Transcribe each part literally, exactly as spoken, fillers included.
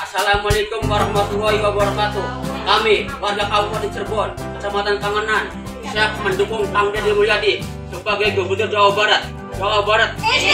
Assalamualaikum warahmatullahi wabarakatuh. Kami warga Kabupaten Cirebon, Kecamatan Kangenan, siap mendukung Kang Deddy Mulyadi sebagai Gubernur Jawa Barat. Jawa Barat.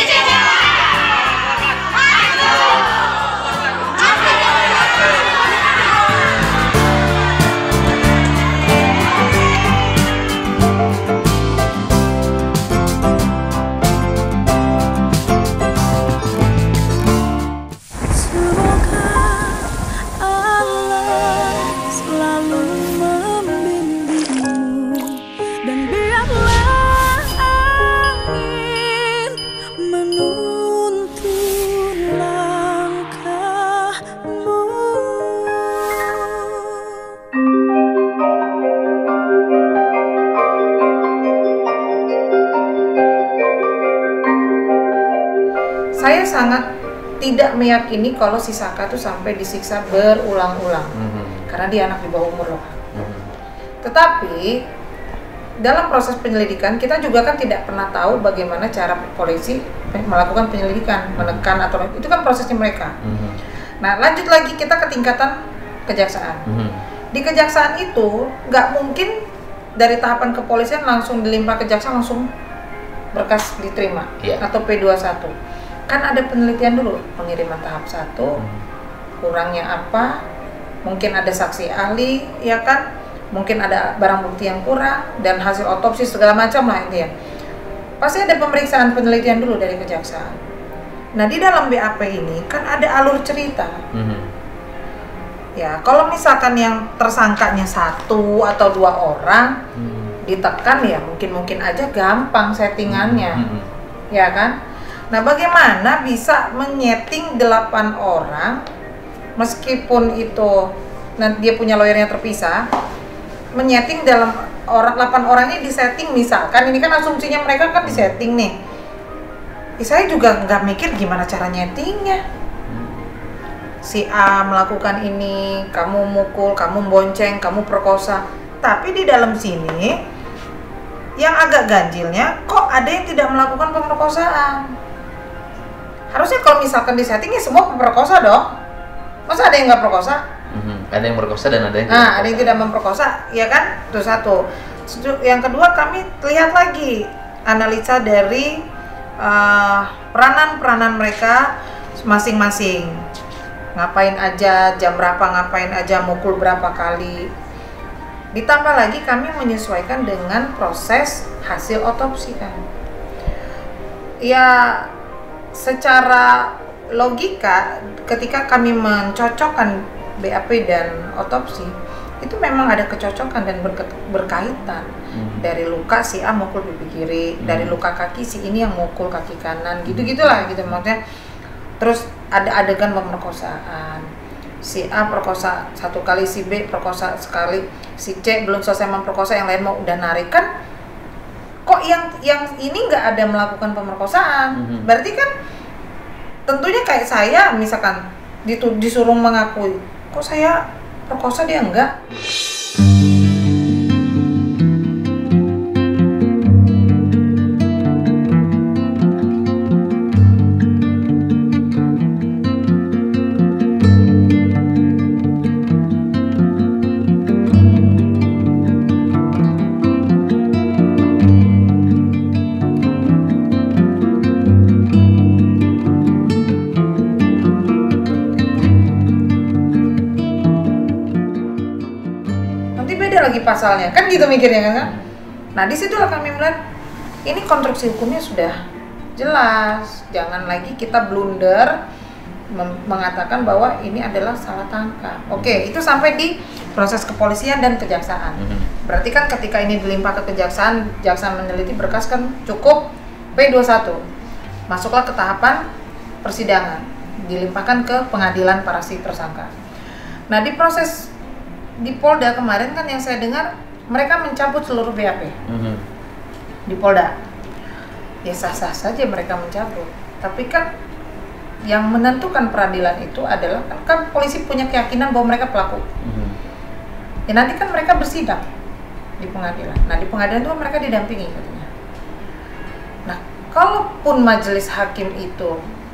Saya sangat tidak meyakini kalau si Saka tuh sampai disiksa berulang-ulang, mm-hmm. karena dia anak di bawah umur loh. Mm-hmm. Tetapi dalam proses penyelidikan kita juga kan tidak pernah tahu bagaimana cara polisi melakukan penyelidikan, menekan atau itu kan prosesnya mereka. Mm-hmm. Nah lanjut lagi kita ke tingkatan kejaksaan. Mm-hmm. Di kejaksaan itu nggak mungkin dari tahapan kepolisian langsung dilimpah ke jaksa langsung berkas diterima, yeah. atau P dua puluh satu. Kan ada penelitian dulu, pengiriman tahap satu, hmm. kurangnya apa, mungkin ada saksi ahli, ya kan, mungkin ada barang bukti yang kurang, dan hasil otopsi segala macam lah intinya. Pasti ada pemeriksaan penelitian dulu dari kejaksaan. Nah di dalam B A P ini kan ada alur cerita. Hmm. Ya kalau misalkan yang tersangkanya satu atau dua orang, hmm. ditekan ya mungkin-mungkin aja gampang settingannya, hmm. ya kan. Nah, bagaimana bisa menyeting delapan orang meskipun itu nanti dia punya lawyernya terpisah, menyeting dalam orang delapan orang ini disetting misalkan ini kan asumsinya mereka kan disetting nih. Ya, saya juga nggak mikir gimana cara nyetingnya. Si A melakukan ini, kamu mukul, kamu bonceng, kamu perkosa. Tapi di dalam sini yang agak ganjilnya kok ada yang tidak melakukan pemerkosaan. Harusnya kalau misalkan di setting ya semua pemerkosa dong. Masa ada yang nggak perkosa? Mm-hmm. Ada yang merkosa dan ada yang tidak. Nah, ada yang tidak memperkosa, ya kan? Itu satu. Yang kedua kami lihat lagi analisa dari uh, peranan-peranan mereka masing-masing. Ngapain aja, jam berapa ngapain aja, mukul berapa kali. Ditambah lagi kami menyesuaikan dengan proses hasil otopsi kan. Ya secara logika ketika kami mencocokkan B A P dan otopsi itu memang ada kecocokan dan berke- berkaitan. Hmm. Dari luka si A mukul pipi kiri, hmm. dari luka kaki si ini yang mukul kaki kanan, gitu-gitulah gitu maksudnya. Terus ada adegan pemerkosaan, si A perkosa satu kali, si B perkosa sekali, si C belum selesai memperkosa yang lain mau udah narik kan. Kok yang yang ini nggak ada melakukan pemerkosaan? Mm-hmm. Berarti kan tentunya kayak saya misalkan ditu- disuruh mengakui, kok saya perkosa dia enggak? Lagi pasalnya kan gitu mikirnya kan. Nah disitulah kami melihat ini konstruksi hukumnya sudah jelas, jangan lagi kita blunder mem- mengatakan bahwa ini adalah salah tangkap. Oke, itu sampai di proses kepolisian dan kejaksaan. Berarti kan ketika ini dilimpah ke kejaksaan, jaksa meneliti berkas kan cukup P dua puluh satu, masuklah ke tahapan persidangan, dilimpahkan ke pengadilan para si tersangka. Nah di proses di Polda kemarin kan yang saya dengar mereka mencabut seluruh B A P mm-hmm. di Polda. Ya sah-sah saja mereka mencabut, tapi kan yang menentukan peradilan itu adalah kan, kan polisi punya keyakinan bahwa mereka pelaku. Mm-hmm. Ya nanti kan mereka bersidang di pengadilan. Nah di pengadilan itu mereka didampingi katanya. Nah kalaupun majelis hakim itu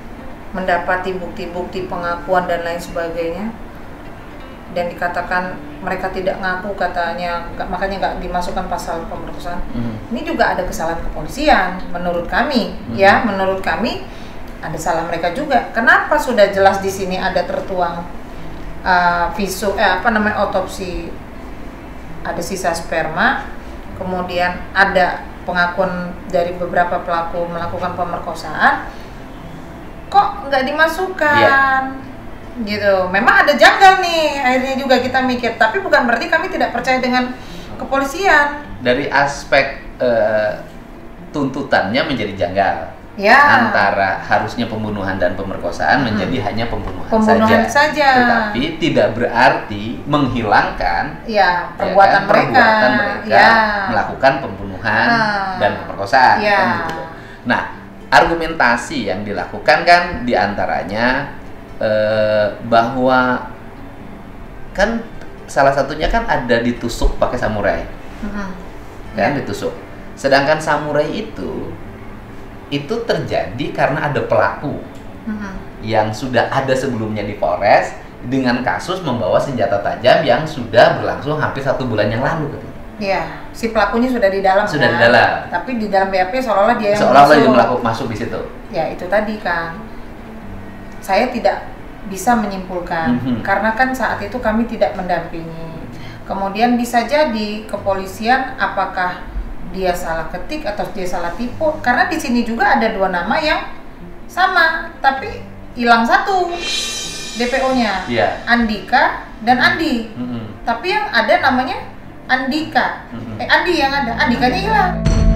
mendapati bukti-bukti pengakuan dan lain sebagainya, dan dikatakan mereka tidak ngaku katanya, nggak- makanya nggak dimasukkan pasal pemerkosaan. Hmm. Ini juga ada kesalahan kepolisian menurut kami, Hmm. ya menurut kami ada salah mereka juga. Kenapa sudah jelas di sini ada tertuang uh, visu, eh, apa namanya otopsi, ada sisa sperma, kemudian ada pengakuan dari beberapa pelaku melakukan pemerkosaan, kok nggak dimasukkan? Gitu. Memang ada janggal nih, akhirnya juga kita mikir. Tapi bukan berarti kami tidak percaya dengan kepolisian. Dari aspek eh, tuntutannya menjadi janggal. Ya. Antara harusnya pembunuhan dan pemerkosaan Hmm. menjadi hanya pembunuhan, Pembunuhan saja. saja. Tetapi tidak berarti menghilangkan Ya, ya perbuatan kan, mereka. perbuatan mereka Ya. melakukan pembunuhan Ah. dan pemerkosaan. Ya. Kan gitu. Nah, argumentasi yang dilakukan kan diantaranya eh, bahwa kan salah satunya kan ada ditusuk pakai samurai, Mm-mm. kan Ya. ditusuk. Sedangkan samurai itu itu terjadi karena ada pelaku Mm-mm. yang sudah ada sebelumnya di Polres dengan kasus membawa senjata tajam yang sudah berlangsung hampir satu bulan yang lalu katanya. Iya, si pelakunya sudah di dalam. Sudah kan? di dalam. Tapi di dalam B A P seolah-olah dia yang Seolah-olah dia masuk. melakukan masuk di situ. Ya itu tadi kan, saya tidak bisa menyimpulkan Mhm. karena kan saat itu kami tidak mendampingi. Kemudian bisa jadi kepolisian apakah dia salah ketik atau dia salah tipu, karena di sini juga ada dua nama yang sama tapi hilang satu D P O-nya, Iya. Andika dan Andi. Mm-mm. Tapi yang ada namanya Andika, Mhm. eh Andi yang ada, Andikanya hilang.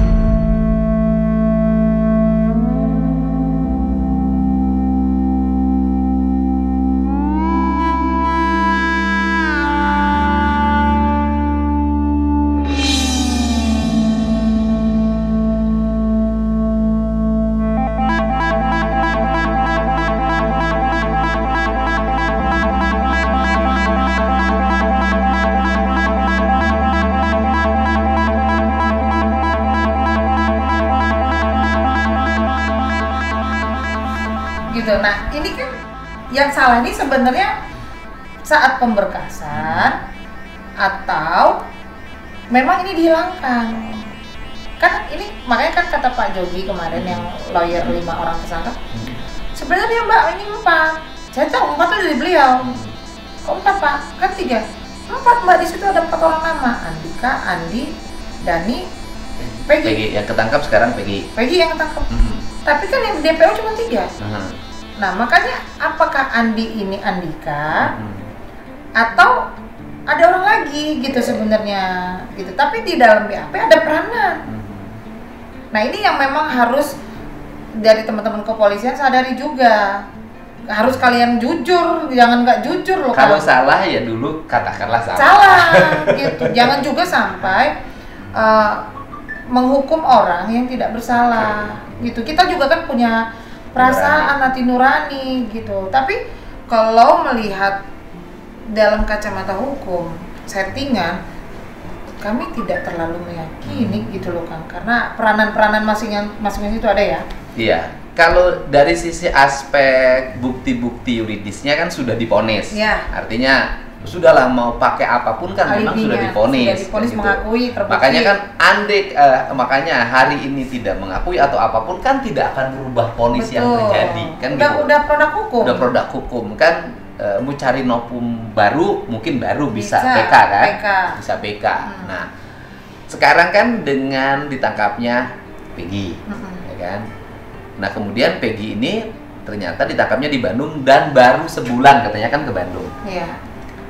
Gitu. Nah, ini kan yang salah ini sebenarnya saat pemberkasan atau memang ini dihilangkan. Kan ini makanya kan kata Pak Jogi kemarin yang lawyer lima orang tersangka, sebenarnya Mbak ini empat. Saya tahu empat itu dari beliau. Kok empat Pak? Kan tiga. Empat Mbak, di situ ada empat orang nama, Andika, Andi, Dani, Peggy. Peggy yang ketangkap sekarang Peggy. Peggy yang ketangkep. Mm-mm. Tapi kan yang D P O cuma tiga. Aha. Nah, makanya apakah Andi ini Andika Mm. atau ada orang lagi gitu sebenarnya gitu. Tapi di dalam B A P ada peranan. Mhm. Nah, ini yang memang harus dari teman-teman kepolisian sadari juga. Harus kalian jujur, jangan nggak jujur loh. Kalau Kak. salah ya dulu katakanlah salah. Salah gitu. Jangan juga sampai uh, menghukum orang yang tidak bersalah gitu. Kita juga kan punya perasaan hati nurani gitu. Tapi kalau melihat dalam kacamata hukum settingan, kami tidak terlalu meyakini gitu loh Kang, karena peranan-peranan masing-masing itu ada ya. Iya. Kalau dari sisi aspek bukti-bukti yuridisnya kan sudah diponis. Iya. Artinya sudahlah mau pakai apapun kan memang Alibinya sudah diponis. sudah diponis gitu. mengakui terbukti. Makanya kan andek eh, makanya hari ini tidak mengakui atau apapun kan tidak akan merubah ponis yang Betul. terjadi kan udah gitu. udah produk hukum. Udah produk hukum kan eh, mau cari novum baru mungkin baru bisa, Bisa, P K kan? P K. Bisa P K. Hmm. Nah, sekarang kan dengan ditangkapnya Peggy, Mm-mm. ya kan? Nah, kemudian Peggy ini ternyata ditangkapnya di Bandung dan baru sebulan katanya kan ke Bandung. Iya.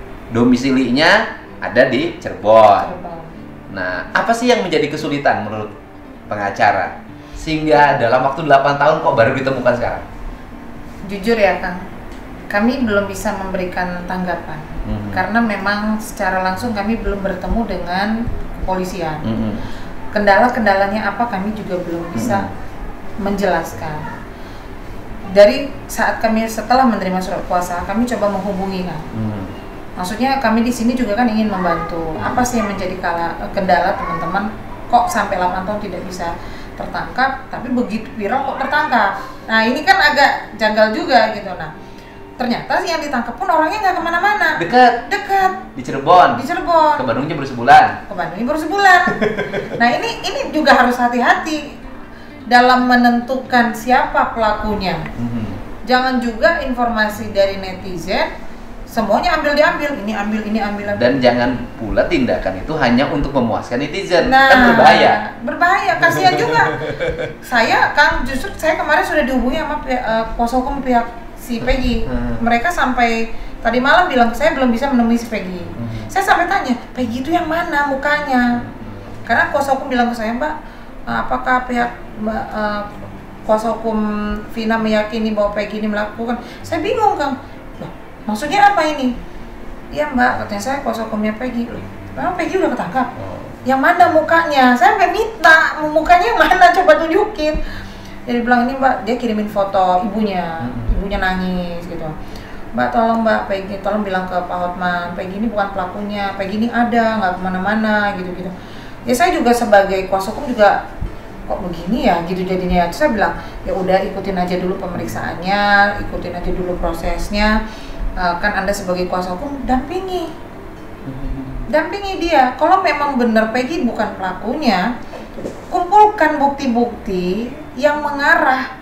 Domisilinya ada di Cirebon. Cirebon. Nah, apa sih yang menjadi kesulitan menurut pengacara sehingga dalam waktu delapan tahun kok baru ditemukan sekarang? Jujur ya Kang, kami belum bisa memberikan tanggapan Mhm. karena memang secara langsung kami belum bertemu dengan kepolisian. Mhm. Kendala-kendalanya apa kami juga belum bisa menjelaskan. Dari saat kami setelah menerima surat kuasa, kami coba menghubungi Kang. Mhm. Maksudnya kami di sini juga kan ingin membantu. Apa sih yang menjadi kala, kendala teman-teman kok sampai delapan tahun tidak bisa tertangkap, tapi begitu viral kok tertangkap. Nah ini kan agak janggal juga gitu. Nah ternyata yang ditangkap pun orangnya nggak kemana-mana. Dekat. Dekat. Di Cirebon. Di Cirebon. Ke Bandungnya baru sebulan. Ke Bandungnya baru sebulan. Nah ini ini juga harus hati-hati dalam menentukan siapa pelakunya. Mm-hmm. Jangan juga informasi dari netizen semuanya ambil diambil, ini ambil, ini ambil, ambil. Dan jangan pula tindakan itu hanya untuk memuaskan netizen, nah, kan berbahaya. Berbahaya, kasihan juga. Saya kan justru saya kemarin sudah dihubungi sama pihak, uh, kuasa hukum pihak si Peggy. Hmm. Mereka sampai tadi malam bilang saya belum bisa menemui si Peggy. Hmm. Saya sampai tanya, Peggy itu yang mana mukanya? Karena kuasa hukum bilang ke saya, Mbak, apakah pihak Mbak, uh, kuasa hukum Vina meyakini bahwa Peggy ini melakukan? Saya bingung, Kang. Maksudnya apa ini? Iya Mbak, katanya saya kuasa hukumnya Peggy. Memang Peggy udah ketangkap? Oh. Yang mana mukanya? Saya sampai minta, mukanya yang mana? Coba tunjukin. Jadi bilang ini Mbak, dia kirimin foto ibunya, hmm. ibunya nangis gitu. Mbak tolong Mbak, Peggy, tolong bilang ke Pak Hotman, Peggy ini bukan pelakunya, Peggy ini ada, nggak kemana-mana gitu-gitu. Ya saya juga sebagai kuasa hukum juga kok begini ya gitu jadinya. Terus saya bilang ya udah ikutin aja dulu pemeriksaannya, ikutin aja dulu prosesnya. Uh, kan Anda sebagai kuasa hukum dampingi dampingi dia. Kalau memang benar Peggy bukan pelakunya, kumpulkan bukti-bukti yang mengarah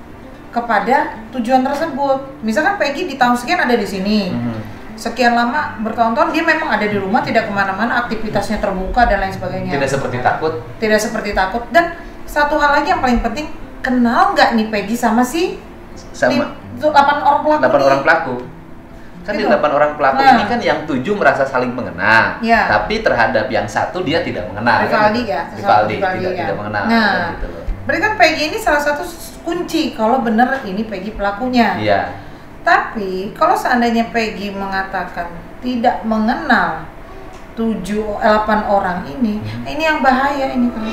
kepada tujuan tersebut. Misalkan Peggy di tahun sekian ada di sini, sekian lama bertahun-tahun dia memang ada di rumah, tidak kemana-mana, aktivitasnya terbuka dan lain sebagainya. Tidak seperti takut. Tidak seperti takut. Dan satu hal lagi yang paling penting, kenal nggak nih Peggy sama si sama delapan orang pelaku? delapan orang pelaku. Kan gitu. Di delapan orang pelaku nah. ini kan yang tujuh merasa saling mengenal, ya. Tapi terhadap yang satu dia tidak mengenal. Rivaldi kan? ya, Rivaldi Rivaldi tidak, ya. tidak mengenal. Nah, kan gitu loh. Berarti kan Peggy ini salah satu kunci kalau benar ini Peggy pelakunya. Iya. Tapi kalau seandainya Peggy mengatakan tidak mengenal tujuh delapan orang ini, hmm. ini yang bahaya ini kan.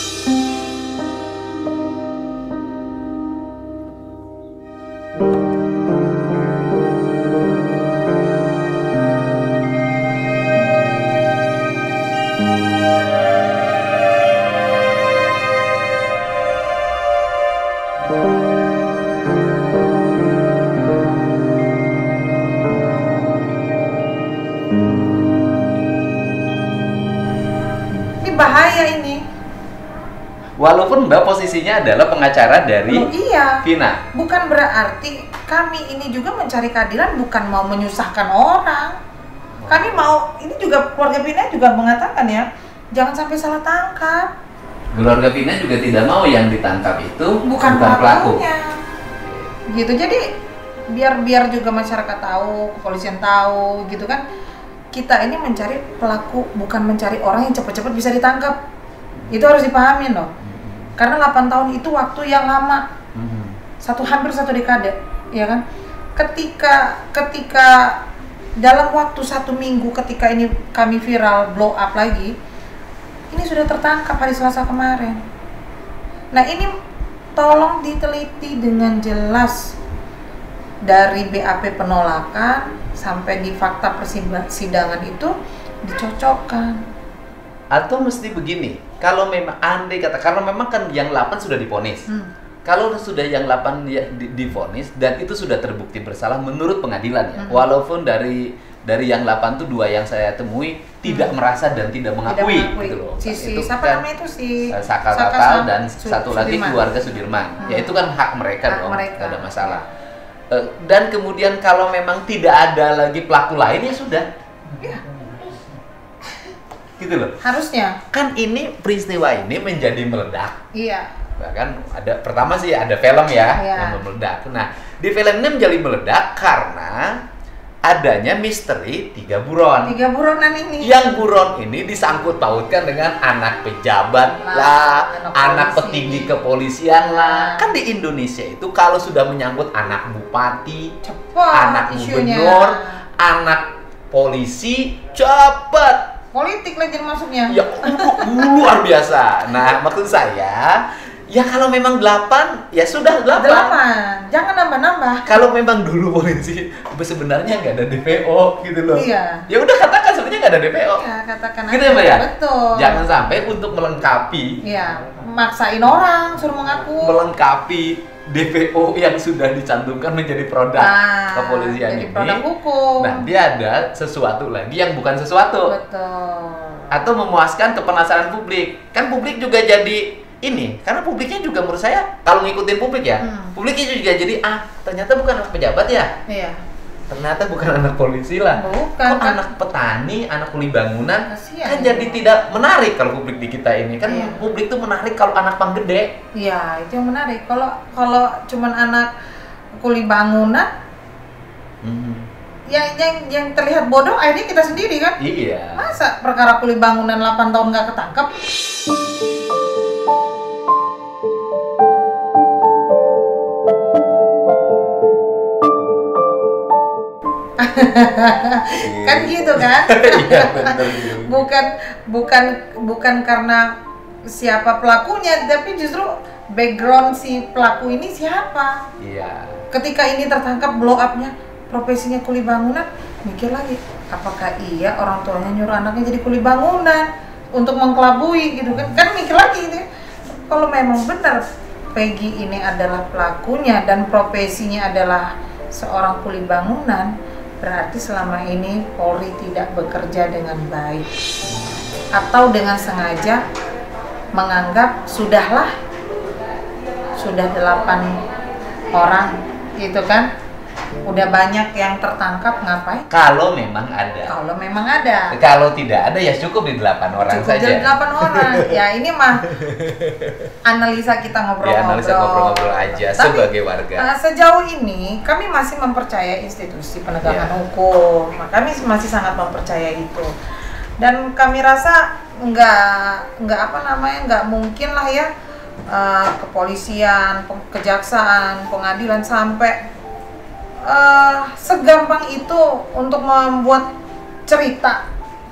Bahaya ini. Walaupun Mbak posisinya adalah pengacara dari oh, iya. Vina. Bukan berarti kami ini juga mencari keadilan bukan mau menyusahkan orang. Kami mau, ini juga keluarga Vina juga mengatakan ya, jangan sampai salah tangkap. Keluarga Vina juga tidak mau yang ditangkap itu bukan, bukan pelakunya. Gitu. Jadi biar biar juga masyarakat tahu, kepolisian tahu gitu kan. Kita ini mencari pelaku, bukan mencari orang yang cepat-cepat bisa ditangkap. Itu harus dipahamin loh. Karena delapan tahun itu waktu yang lama. Satu hampir satu dekade, ya kan? Ketika ketika dalam waktu satu minggu ketika ini kami viral blow up lagi, ini sudah tertangkap hari Selasa kemarin. Nah, ini tolong diteliti dengan jelas dari B A P penolakan sampai di fakta persidangan itu dicocokkan. Atau mesti begini, kalau memang andai kata, karena memang kan yang delapan sudah divonis. Hmm. Kalau sudah yang delapan divonis dan itu sudah terbukti bersalah menurut pengadilan ya. Hmm. Walaupun dari dari yang delapan itu dua yang saya temui hmm. tidak merasa dan tidak mengakui, tidak mengakui. Gitu loh. Si, si, itu siapa kan namanya itu si Saka Saka Tatal dan Su satu Sudirman. lagi keluarga Sudirman. Hmm. Ya itu kan hak mereka hak dong, mereka. tidak ada masalah. Dan kemudian kalau memang tidak ada lagi pelaku lain ya sudah. Ya. Gitu loh. Harusnya. Kan ini peristiwa ini menjadi meledak. Iya. Bahkan ada pertama sih ada film ya iya. yang meledak. Nah, di film ini menjadi meledak karena adanya misteri tiga buron. Tiga buronan ini. Yang buron ini disangkut pautkan dengan anak pejabat lah, lah anak, anak petinggi kepolisian lah. Kan di Indonesia itu kalau sudah menyangkut anak bupati, cepet anak isunya. gubernur, anak polisi, cepat. Politik lagi masuknya. Ya luar biasa. Nah, maksud saya ya kalau memang delapan, ya sudah delapan. Delapan, jangan nambah-nambah. Kalau memang dulu polisi sebenarnya nggak ada D P O gitu loh. Iya. Ya udah katakan sebenarnya nggak ada D P O. Iya, katakan gitu aja. Ya, Mbak ya? Betul. Jangan sampai untuk melengkapi. Iya. maksain orang suruh mengaku. Melengkapi D P O yang sudah dicantumkan menjadi produk Nah, kepolisian jadi ini. produk hukum. Nah, dia ada sesuatu lagi yang bukan sesuatu. Betul. Atau memuaskan kepenasaran publik. Kan publik juga jadi ini, karena publiknya juga menurut saya kalau ngikutin publik ya, hmm. publiknya juga jadi ah ternyata bukan anak pejabat ya. Iya. Ternyata bukan anak polisi lah. Bukan, Kok kan? anak petani, anak kuli bangunan. Kasian, kan ya. jadi tidak menarik kalau publik di kita ini. Kan Iya. publik tuh menarik kalau anak pang gede. Iya, itu yang menarik. Kalau kalau cuman anak kuli bangunan, Hmm. yang yang yang terlihat bodoh akhirnya kita sendiri kan. Iya. Masa perkara kuli bangunan delapan tahun nggak ketangkep? Kan gitu kan? Iya, bener juga. bukan bukan bukan karena siapa pelakunya, tapi justru background si pelaku ini siapa. Iya. Ketika ini tertangkap blow up-nya profesinya kuli bangunan, mikir lagi, apakah iya orang tuanya nyuruh anaknya jadi kuli bangunan untuk mengkelabui gitu kan? Kan mikir lagi gitu. Kalau memang benar Peggy ini adalah pelakunya dan profesinya adalah seorang kuli bangunan, berarti selama ini Polri tidak bekerja dengan baik atau dengan sengaja menganggap sudahlah sudah delapan orang gitu kan, udah banyak yang tertangkap, ngapain? Kalau memang ada. Kalau memang ada, Kalau tidak ada ya cukup di delapan orang cukup saja. jadi delapan orang. Ya ini mah analisa kita Ya, ngobrol-ngobrol. analisa ngobrol-ngobrol aja Tapi, sebagai warga. Uh, sejauh ini kami masih mempercaya institusi penegakan Ya. hukum. Nah, kami masih sangat mempercaya itu. Dan kami rasa nggak nggak apa namanya nggak mungkin lah ya uh, kepolisian, peng- kejaksaan, pengadilan sampai uh, segampang itu untuk membuat cerita.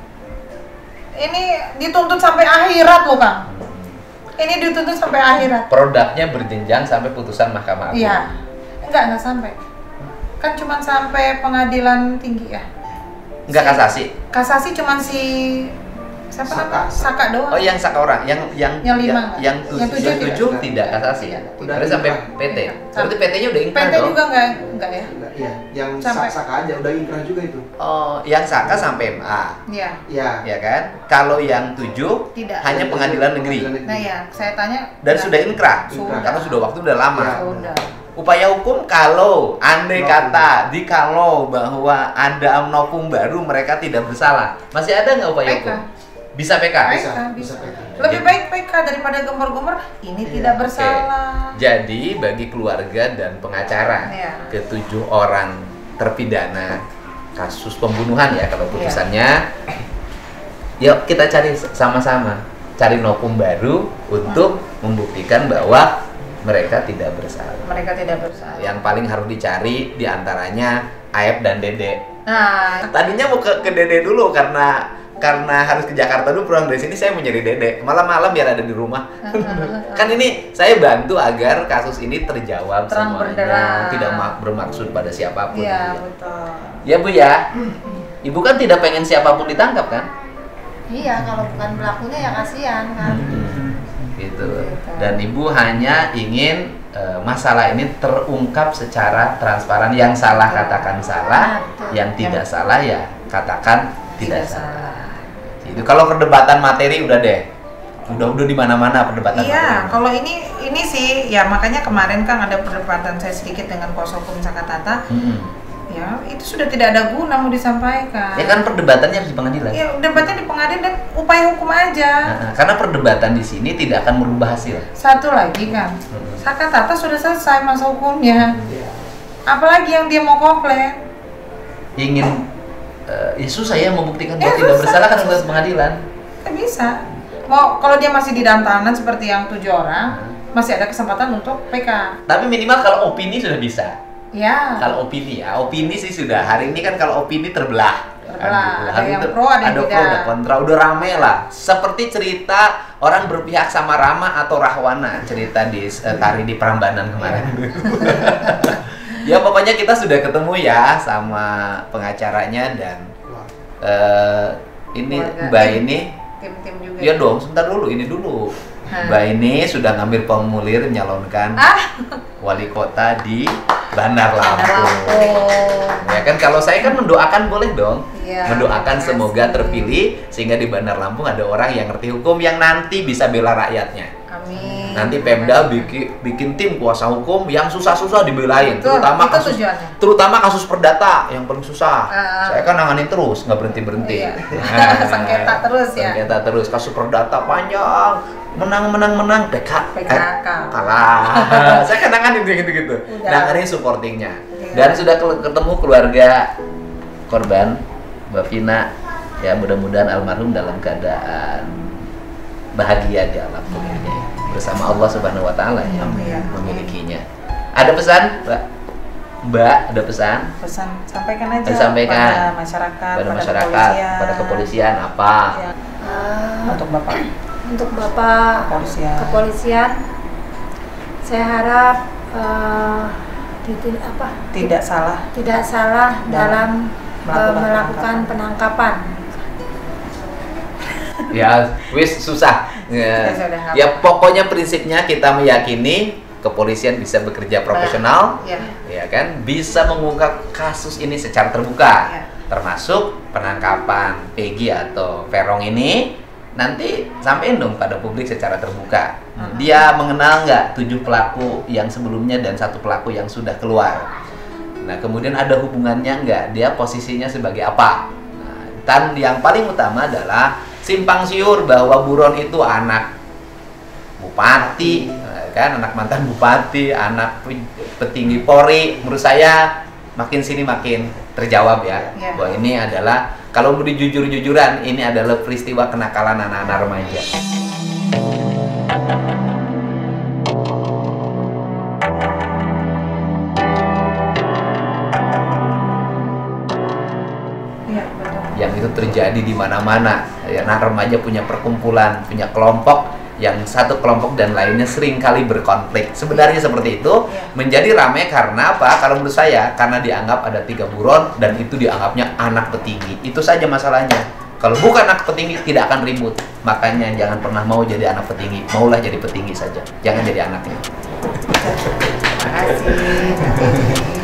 Ini dituntut sampai akhirat loh Kang. Ini dituntut sampai akhirat. Produknya berjenjang sampai putusan Mahkamah Agung. Iya, enggak enggak sampai. Kan cuma sampai pengadilan tinggi ya. Enggak kasasi. Kasasi cuma si siapa Saka. namanya? Saka doang. Oh, yang saka orang, yang yang Yang lima yang, enggak? yang, Yang tujuh, tujuh yang tidak? tujuh tidak kasasi. Tidak. Udah Terus sampai inkrah. P T. Iya. Berarti P T-nya udah inkrah P T dong. juga enggak enggak ya? Enggak, iya, yang Sampai- sak-sak aja udah inkrah juga itu. Oh, yang saka sampai M A. Iya. Iya. Ya kan? Kalau yang tujuh Tidak. hanya pengadilan negeri. Nah ya, saya tanya Dan sudah inkrah. Sudah. Karena sudah waktu udah lama. Ya. Sudah. Upaya hukum kalau andai Novum. kata dikalau bahwa ada novum baru mereka tidak bersalah, masih ada nggak upaya P K. hukum? Bisa P K. Bisa, P K, bisa P K. Lebih baik P K daripada gembor-gembor ini Iya. tidak Oke. bersalah. Jadi bagi keluarga dan pengacara Iya. ketujuh orang terpidana kasus pembunuhan ya kalau putusannya, yuk kita cari sama-sama cari novum baru untuk membuktikan bahwa mereka tidak bersalah. Mereka tidak bersalah. Yang paling harus dicari diantaranya Aep dan Dede. Nah, Tadinya mau ke, ke Dede dulu karena karena harus ke Jakarta dulu, pulang dari sini saya mau nyari Dede. Malam-malam biar ada di rumah. Kan ini saya bantu agar kasus ini terjawab Terang semuanya, benderang. tidak ma- bermaksud pada siapapun. iya gitu. betul. Ya Bu ya. Ibu kan tidak pengen siapapun ditangkap kan? Iya, kalau bukan pelakunya ya kasihan kan. Gitu. Dan Ibu hanya ingin eh, masalah ini terungkap secara transparan. Yang salah katakan salah, Betul. yang tidak salah ya katakan tidak, Tidak salah. salah. Itu kalau perdebatan materi udah deh. Udah udah di mana-mana perdebatan Iya, materi. kalau ini ini sih ya makanya kemarin kan ada perdebatan saya sedikit dengan Kuasa Hukum Saka Tata. Mm-mm. Ya, itu sudah tidak ada guna mau disampaikan. Ya kan perdebatannya harus di pengadilan. Ya, debatnya di pengadilan dan upaya hukum aja. Nah, karena perdebatan di sini tidak akan merubah hasil. Satu lagi kan, Hmm. Saka Tata sudah selesai masa hukumnya. Iya. Apalagi yang dia mau komplain? Ingin eh, ya susah ya membuktikan Ya, bahwa tidak susah, bersalah kan susah. harus pengadilan. Nggak bisa. Mau kalau dia masih di dalam tahanan seperti yang tujuh orang, masih ada kesempatan untuk P K. Tapi minimal kalau opini sudah bisa. Ya. Kalau opini ya, opini sih sudah. Hari ini kan kalau opini terbelah. Terbelah, ada Hari yang itu pro, ada yang pro, tidak. ada kontra, udah rame lah. Seperti cerita orang berpihak sama Rama atau Rahwana, cerita di eh, tari di Prambanan kemarin. Ya pokoknya kita sudah ketemu ya sama pengacaranya dan eh, ini Keluarga. Mbak ini. Tim-tim juga. Ya dong, sebentar dulu, ini dulu. Mbak ini sudah ngambil formulir menyalonkan Ah. wali kota di Bandar Bandar Lampung. Lampung. Ya kan, kalau saya kan mendoakan boleh dong. Iya, Mendoakan terima semoga kasih. terpilih sehingga di Bandar Lampung ada orang yang ngerti hukum yang nanti bisa bela rakyatnya. Amin. Nanti Pemda bikin bikin tim kuasa hukum yang susah-susah dibelain, Betul, terutama itu kasus tujuannya. terutama kasus perdata yang paling susah. Ah. Saya kan nanganin terus, nggak berhenti berhenti. Iya. Sengketa terus ya. Sengketa terus, kasus perdata panjang, menang menang menang, P K, P K eh, kalah. Saya kan nanganin gitu gitu, Udah. nanganin supportingnya. Iya. Dan sudah ke- ketemu keluarga korban, Mbak Vina. Ya mudah-mudahan almarhum dalam keadaan bahagia di alam kuburnya bersama Allah Subhanahu Wa Taala yang Amin. memilikinya. Ada pesan, Mbak? Mbak, ada pesan? Pesan sampaikan aja Disampaikan pada masyarakat, pada pada masyarakat, kepolisian. pada kepolisian apa? Ya, Eh, untuk Bapak untuk Bapak kepolisian. kepolisian, saya harap eh, di- apa Tidak salah tidak salah dalam, eh, melakukan melakukan penangkapan. Ya, wis susah. Ya, Ya, sudah, nggak ya pokoknya prinsipnya kita meyakini kepolisian bisa bekerja profesional, Ya. ya kan, bisa mengungkap kasus ini secara terbuka, Ya. termasuk penangkapan Peggy atau Verong ini nanti sampein dong pada publik secara terbuka. Hmm. Dia mengenal nggak tujuh pelaku yang sebelumnya dan satu pelaku yang sudah keluar. Nah, kemudian ada hubungannya nggak? Dia posisinya sebagai apa? Nah, dan yang paling utama adalah simpang siur bahwa buron itu anak bupati, kan, anak mantan bupati, anak pe- petinggi Polri. Menurut saya makin sini makin terjawab ya, Ya. bahwa ini adalah, kalau mau dijujur-jujuran, ini adalah peristiwa kenakalan anak-anak remaja. Iya, betul. Yang itu terjadi di mana-mana. Ya, anak remaja punya perkumpulan, punya kelompok, yang satu kelompok dan lainnya sering kali berkonflik. Sebenarnya seperti itu. Iya. Menjadi ramai karena apa? Kalau menurut saya, karena dianggap ada tiga buron dan itu dianggapnya anak petinggi. Itu saja masalahnya. Kalau bukan anak petinggi tidak akan ribut. Makanya jangan pernah mau jadi anak petinggi. Maulah jadi petinggi saja. Jangan jadi anaknya. Terima kasih.